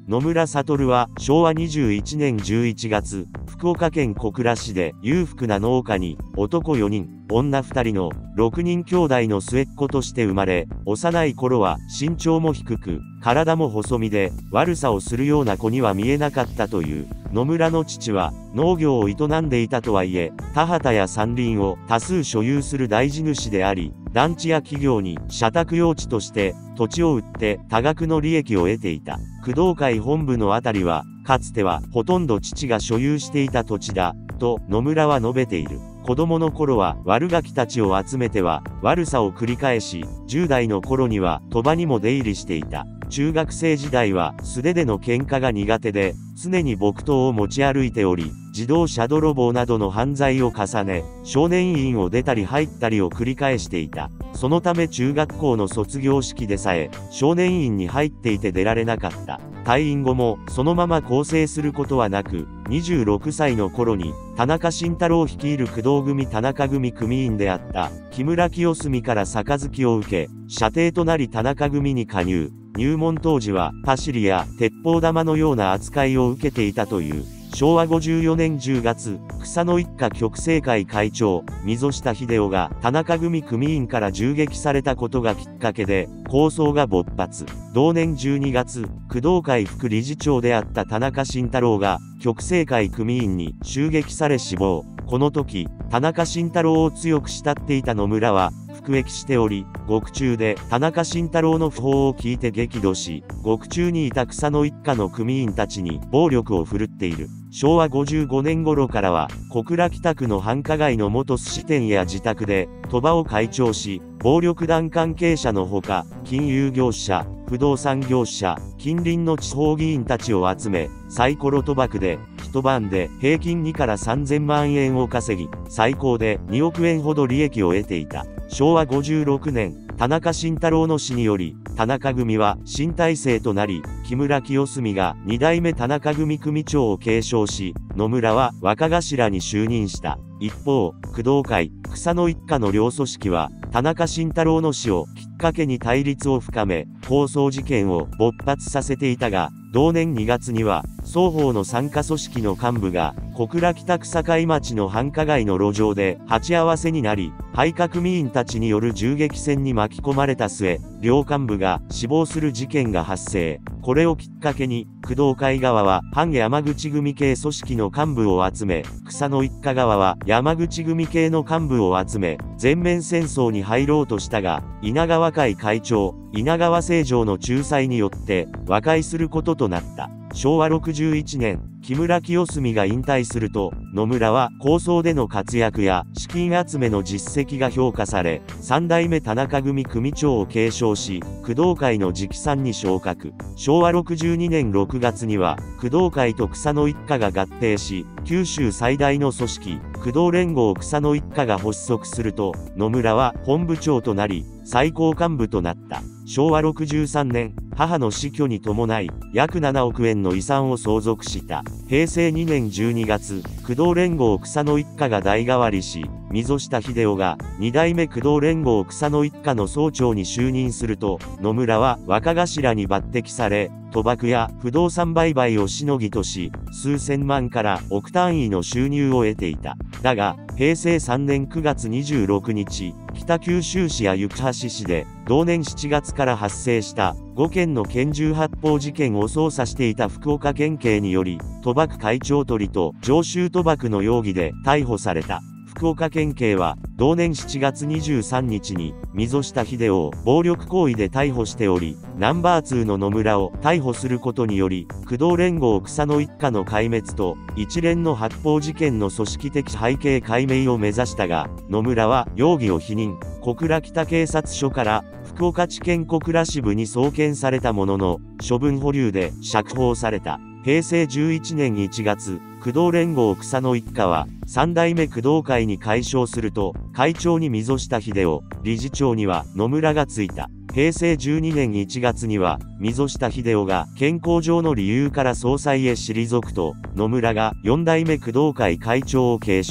野村悟は昭和21年11月、福岡県小倉市で裕福な農家に男4人、女2人の6人兄弟の末っ子として生まれ、幼い頃は身長も低く、体も細身で悪さをするような子には見えなかったという。野村の父は農業を営んでいたとはいえ、田畑や山林を多数所有する大地主であり、団地や企業に社宅用地として土地を売って多額の利益を得ていた。工藤会本部のあたりは、かつてはほとんど父が所有していた土地だ、と野村は述べている。子供の頃は悪ガキたちを集めては悪さを繰り返し、10代の頃には賭場にも出入りしていた。中学生時代は素手での喧嘩が苦手で、常に木刀を持ち歩いており、自動車泥棒などの犯罪を重ね、少年院を出たり入ったりを繰り返していた。そのため中学校の卒業式でさえ、少年院に入っていて出られなかった。退院後も、そのまま更生することはなく、26歳の頃に、田中慎太郎率いる工藤組田中組組員であった、木村清澄から杯を受け、舎弟となり田中組に加入。入門当時は、パシリや鉄砲玉のような扱いを受けていたという。昭和54年10月、草野一家極征会会長、溝下秀夫が田中組組員から銃撃されたことがきっかけで、抗争が勃発。同年12月、工藤会副理事長であった田中慎太郎が、極征会組員に襲撃され死亡。この時、田中慎太郎を強く慕っていた野村は、服役しており、獄中で田中慎太郎の訃報を聞いて激怒し、獄中にいた草野一家の組員たちに暴力を振るっている。昭和55年頃からは、小倉北区の繁華街の元寿司店や自宅で、賭場を開帳し、暴力団関係者のほか、金融業者、不動産業者、近隣の地方議員たちを集め、サイコロ賭博で、一晩で平均2から3000万円を稼ぎ、最高で2億円ほど利益を得ていた。昭和56年、田中慎太郎の死により、田中組は新体制となり、木村清澄が2代目田中組組長を継承し、野村は若頭に就任した。一方、工藤会、草野一家の両組織は、田中慎太郎の死をきっかけに対立を深め、抗争事件を勃発させていたが、同年2月には、双方の傘下組織の幹部が、小倉北区堺町の繁華街の路上で鉢合わせになり、配下組員たちによる銃撃戦に巻き込まれた末、両幹部が死亡する事件が発生。これをきっかけに、工藤会側は反山口組系組織の幹部を集め、草野一家側は山口組系の幹部を集め、全面戦争に入ろうとしたが、稲川会会長、稲川清丈の仲裁によって和解することとなった。昭和61年、木村清澄が引退すると、野村は抗争での活躍や資金集めの実績が評価され、3代目田中組組長を継承し、工藤会の直参に昇格。昭和62年6月には、工藤会と草野一家が合併し、九州最大の組織、工藤連合草野一家が発足すると、野村は本部長となり、最高幹部となった。昭和63年、母の死去に伴い、約7億円の遺産を相続した。平成2年12月、工藤連合草野一家が代替わりし、溝下秀夫が2代目工藤連合草野一家の総長に就任すると、野村は若頭に抜擢され、賭博や不動産売買をしのぎとし、数千万から億単位の収入を得ていた。だが、平成3年9月26日、北九州市や行橋市で、同年7月から発生した5件の拳銃発砲事件を捜査していた福岡県警により、賭博会長取と常習賭博の容疑で逮捕された。福岡県警は、同年7月23日に、溝下秀夫を暴力行為で逮捕しており、ナンバー2の野村を逮捕することにより、工藤連合草野一家の壊滅と、一連の発砲事件の組織的背景解明を目指したが、野村は容疑を否認。小倉北警察署から、福岡地検小倉支部に送検されたものの、処分保留で釈放された。平成11年1月、工藤連合草野一家は、3代目工藤会に改称すると、会長に溝下秀夫、理事長には野村がついた。平成12年1月には、溝下秀夫が健康上の理由から総裁へ退くと、野村が4代目工藤会会長を継承。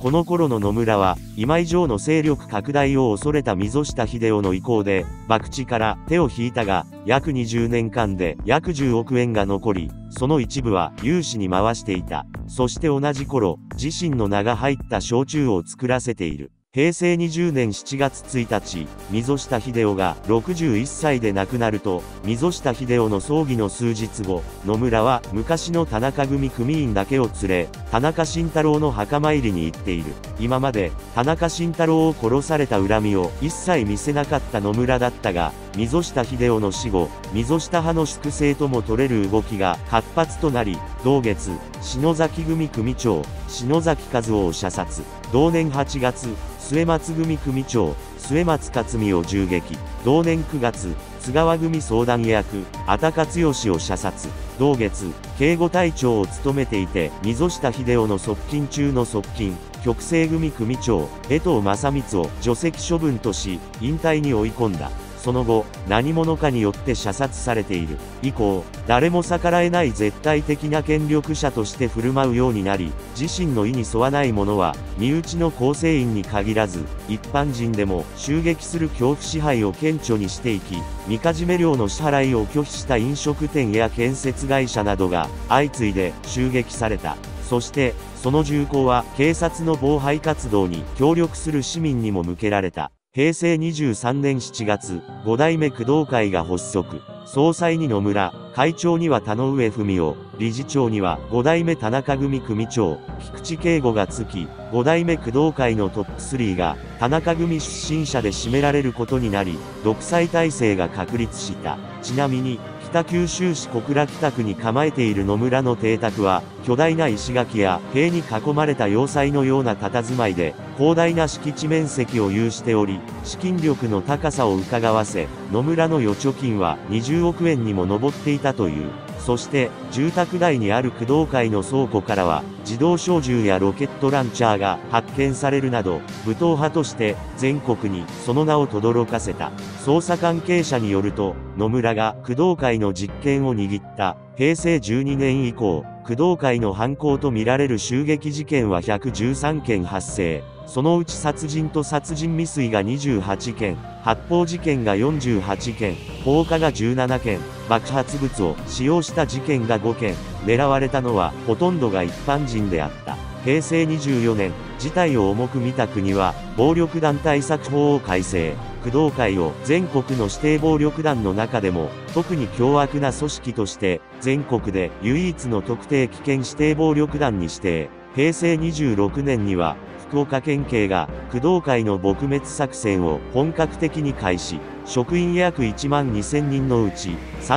この頃の野村は、今以上の勢力拡大を恐れた溝下秀夫の意向で、博打から手を引いたが、約20年間で約10億円が残り、その一部は融資に回していた。そして同じ頃、自身の名が入った焼酎を作らせている。平成20年7月1日、溝下秀夫が61歳で亡くなると、溝下秀夫の葬儀の数日後、野村は昔の田中組組員だけを連れ、田中慎太郎の墓参りに行っている。今まで、田中慎太郎を殺された恨みを一切見せなかった野村だったが、溝下秀夫の死後、溝下派の粛清とも取れる動きが活発となり、同月、篠崎組組長、篠崎和夫を射殺。同年8月、末松組組長、末松克美を銃撃。同年9月、津川組相談役、阿田勝義を射殺。同月、警護隊長を務めていて、溝下秀夫の側近中の側近、極西組組長、江藤正光を除籍処分とし、引退に追い込んだ。その後、何者かによって射殺されている。以降、誰も逆らえない絶対的な権力者として振る舞うようになり、自身の意に沿わない者は、身内の構成員に限らず、一般人でも襲撃する恐怖支配を顕著にしていき、みかじめ料の支払いを拒否した飲食店や建設会社などが、相次いで襲撃された。そして、その銃口は警察の妨害活動に協力する市民にも向けられた。平成23年7月、5代目工藤会が発足。総裁に野村、会長には田上文夫、理事長には5代目田中組組長、菊池圭吾がつき、5代目工藤会のトップ3が田中組出身者で占められることになり、独裁体制が確立した。ちなみに、北九州市小倉北区に構えている野村の邸宅は、巨大な石垣や塀に囲まれた要塞のような佇まいで、広大な敷地面積を有しており、資金力の高さを伺わせ、野村の預貯金は20億円にも上っていたという。そして、住宅街にある工藤会の倉庫からは、自動小銃やロケットランチャーが発見されるなど、武闘派として全国にその名を轟かせた。捜査関係者によると、野村が工藤会の実権を握った平成12年以降、工藤会の犯行とみられる襲撃事件は113件発生。そのうち殺人と殺人未遂が28件、発砲事件が48件、放火が17件、爆発物を使用した事件が5件、狙われたのはほとんどが一般人であった。平成24年、事態を重く見た国は、暴力団対策法を改正。工藤会を全国の指定暴力団の中でも、特に凶悪な組織として、全国で唯一の特定危険指定暴力団に指定。平成26年には、福岡県警が工藤会の撲滅作戦を本格的に開始。職員約1万2000人のうち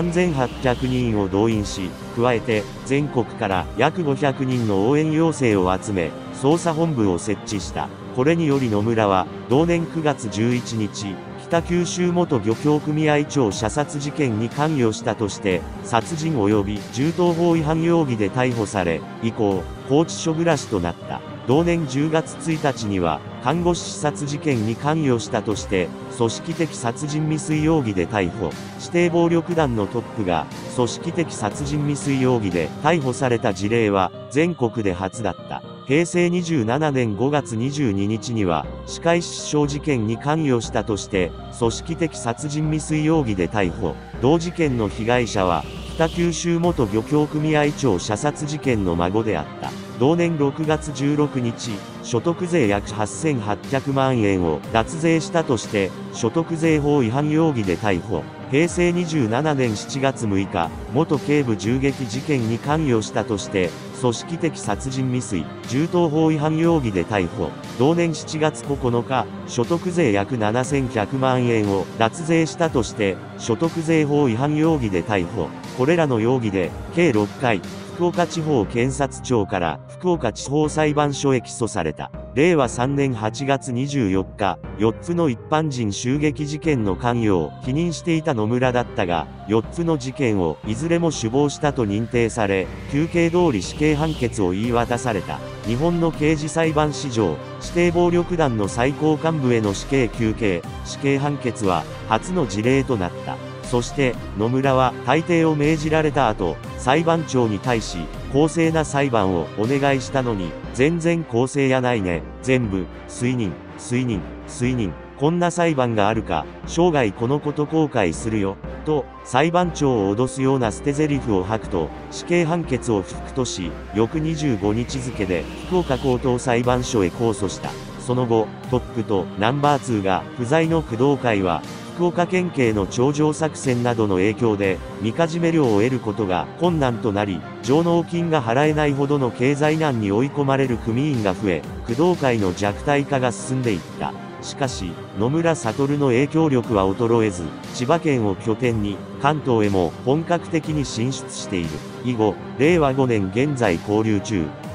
3800人を動員し、加えて全国から約500人の応援要請を集め、捜査本部を設置した。これにより野村は同年9月11日、北九州元漁協組合長射殺事件に関与したとして、殺人及び銃刀法違反容疑で逮捕され、以降、拘置所暮らしとなった。同年10月1日には、看護師刺殺事件に関与したとして、組織的殺人未遂容疑で逮捕。指定暴力団のトップが、組織的殺人未遂容疑で逮捕された事例は、全国で初だった。平成27年5月22日には、歯科医失傷事件に関与したとして、組織的殺人未遂容疑で逮捕。同事件の被害者は、北九州元漁協組合長射殺事件の孫であった。同年6月16日、所得税約8800万円を脱税したとして、所得税法違反容疑で逮捕。平成27年7月6日、元警部銃撃事件に関与したとして、組織的殺人未遂、銃刀法違反容疑で逮捕。同年7月9日、所得税約7100万円を脱税したとして、所得税法違反容疑で逮捕。これらの容疑で、計6回、福岡地方検察庁から福岡地方裁判所へ起訴された。令和3年8月24日、4つの一般人襲撃事件の関与を否認していた野村だったが、4つの事件をいずれも首謀したと認定され、求刑通り死刑判決を言い渡された。日本の刑事裁判史上、指定暴力団の最高幹部への死刑求刑、死刑判決は初の事例となった。そして、野村は退廷を命じられた後、裁判長に対し、公正な裁判をお願いしたのに、 全然公正やないね。全部、推認。こんな裁判があるか、生涯このこと後悔するよ。と、裁判長を脅すような捨て台詞を吐くと、死刑判決を不服とし、翌25日付で、福岡高等裁判所へ控訴した。その後、トップとナンバー2が不在の工藤会は、福岡県警の頂上作戦などの影響で、みかじめ料を得ることが困難となり、上納金が払えないほどの経済難に追い込まれる組員が増え、工藤会の弱体化が進んでいった。しかし、野村悟の影響力は衰えず、千葉県を拠点に、関東へも本格的に進出している。以後、令和5年現在勾留中。